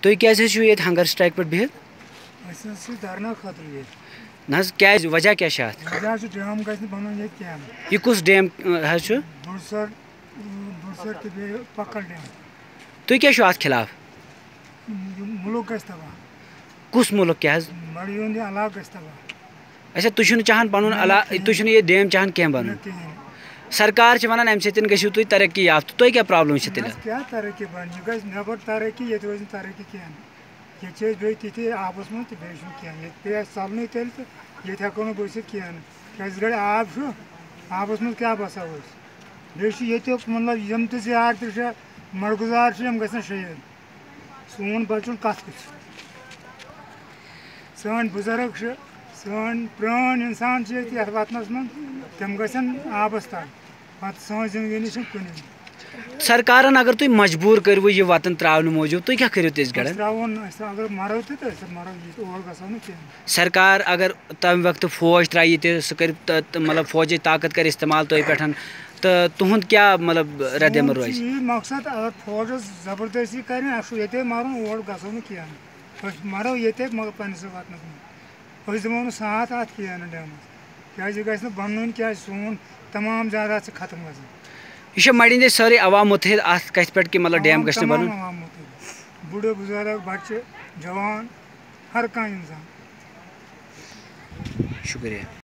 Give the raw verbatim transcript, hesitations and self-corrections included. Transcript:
تُہۍ کیٛازِ حظ چھِو ییٚتہِ ہنگر سٹرایک پٮ۪ٹھ بِہِتھ؟ أسۍ حظ چھِ دھرنا خٲطرٕ ییٚتہِ. نہ حظ کیٛازِ وجہ کیٛاہ چھِ اَتھ؟ وجہ چھُ ڈیم گژھِ نہٕ بَنُن ییٚتہِ کینٛہہ. یہِ کُس ڈیم حظ چھُ؟ بُرسر بُرسر تہٕ بیٚیہِ پکل ڈیم. تُہۍ کیٛاہ چھُو اَتھ خِلاف؟ مُلک گژھِ تباہ. کُس مُلک کیٛاہ حظ؟ مڑی ہُنٛد یہِ علاقہٕ گژھِ تباہ. اچھا تُہۍ چھُو نہٕ چاہان پَنُن علاقہٕ تُہۍ چھُو نہٕ یہِ ڈیم چاہان کینٛہہ بَنُن؟ سرکار چھِ وَنان اَمہِ سۭتۍ گٔژھِو تُہۍ ترقی یافتہٕ تۄہہِ کیٛاہ پرٛابلِم چھِ تیٚلہِ؟ کیٛاہ ترقی بَنہِ یہِ گژھِ نٮ۪بر ترقی ییٚتہِ روزِ نہٕ ترقی کینٛہہ. ییٚتہِ چھِ أسۍ بیٚیہِ تِتھی آبَس منٛز تہٕ بیٚیہِ چھُنہٕ کینٛہہ ییٚتہِ پیٚیہِ اَسہِ ژَلنُے تیٚلہِ تہٕ ییٚتہِ ہٮ۪کو نہٕ بٔسِتھ کینٛہہ نہٕ کیٛازِ گۄڈٕ آب چھُ آبَس منٛز کیٛاہ بَسو أسۍ. بیٚیہِ چھُ ییٚتیُک مطلب یِم تہِ زیار تہِ چھِ مَرگُزار چھِ یِم گژھن شہیٖد. سون بَچُن کَتھ کُچھ. سٲنۍ بُزرٕگ چھِ سٲنۍ پرٛٲنۍ اِنسان چھِ ییٚتہِ یَتھ وطنَس منٛز تِم گژھن آبَس تل پَتہٕ سٲنۍ زِندگٲنی چھِنہٕ کُنی. سرکارن اگر تُہۍ مجبوٗر کٔرِو یہِ وطن ترٛاونہٕ موٗجوٗب تُہۍ کیٛاہ کٔرِو تِژھ گرِ؟ ترٛاوُن أسۍ اگر مَرو تہِ تہٕ أسۍ مَرو ییٚتہِ اور گژھو نہٕ کینٛہہ. سرکار اگر تَمہِ وقتہٕ فوج ترٛایہِ ییٚتہِ سُہ کَرِ مطلب فوجٕچ طاقت کَرِ اِستعمال تۄہہِ پٮ۪ٹھ تہٕ تُہُنٛد کیٛاہ مطلب رد عمل روزِ؟ یی مقصد اگر فوجس زبردستی کرِ اَسہِ چھُ ییٚتے مَرُن اور گژھو نہٕ کینٛہہ نہٕ. أسۍ مَرو ییٚتے مگر پننِسٕے وطنس منٛز. أسۍ دِمو نہٕ ساتھ اَتھ کینٛہہ نہٕ ڈیمس کیٛازِ یہِ گژھِ نہٕ بَنُن کیٛازِ سون تمام جاداد چھِ ختم گژھان. یہِ چھا مَڑِ ہِنٛدۍ سٲرٕے عوام مُتحد اَتھ کَتھِ پٮ۪ٹھ کہِ مطلب ڈیم گژھِ نہٕ بَنُن؟ عوام مُتحد بُڈٕ بُزرٕگ بَچہِ جوان ہر کانٛہہ اِنسان. شُکریہ.